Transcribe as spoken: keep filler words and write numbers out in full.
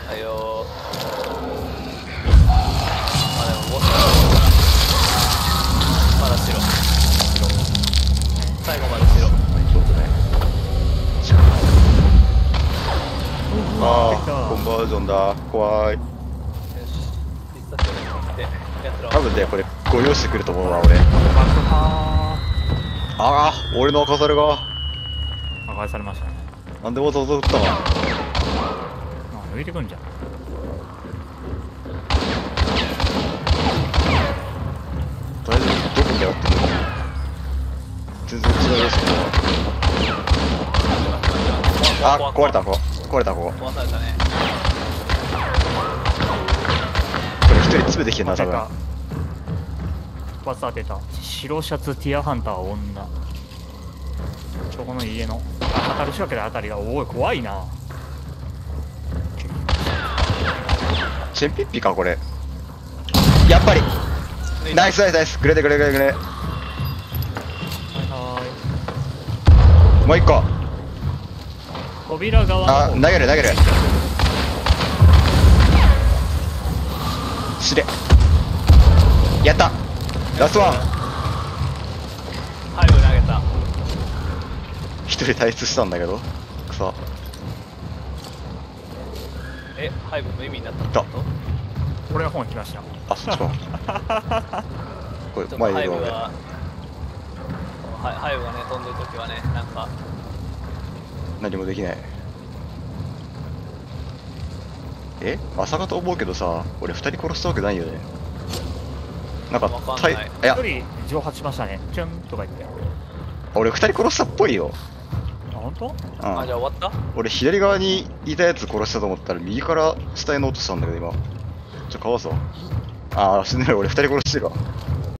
はいよー。まあでもボスだまだ白最後まで白。 そうだね。ああ、コンバージョンだ。怖い。 よし必殺技持ってやつらを多分ね、これご用意してくると思うわ、俺。 爆破ああ、俺の赤猿が。 破壊されましたね。 なんでわざわざ撃ったの。 あ、抜いてくんじゃん。 大丈夫、どこにやってるの。全然違うよ、そこは。あ、壊れた、ここ。壊れた、ここ。 壊されたね。 これ一人詰めてきてんな、多分。 一発当てた。白シャツティアハンター女。ちょこの家の。あ、当たる仕掛けで当たりが。おい、怖いな。 チェンピッピか、これ。やっぱり。ナイスナイスナイス。くれてくれくれくれ。 はいはもう一個。 ーい。扉側あ、 の方。 投げる投げる。しれ。やった。ラストワン。 ハイブ投げた。 一人退出したんだけど。くそ。 え、ハイブ無意味になったってこと？ 俺の方に来ました。 あ、そっちか。これちょっと前にいるわね。 ハイブはハイハイブがね飛んでる時はねなんか何もできない。え、まさかと思うけどさ、俺二人殺したわけないよね。なんかわかんたいないいや一人蒸発しましたね。チュンとか言って。 俺二人殺したっぽいよ。 あ、本当？ うんあ、じゃあ終わった？ 俺左側にいたやつ殺したと思ったら右から下へ乗っとしたんだけど今。ちょ、かわそう。ああ、死んでる。俺二人殺してるわ。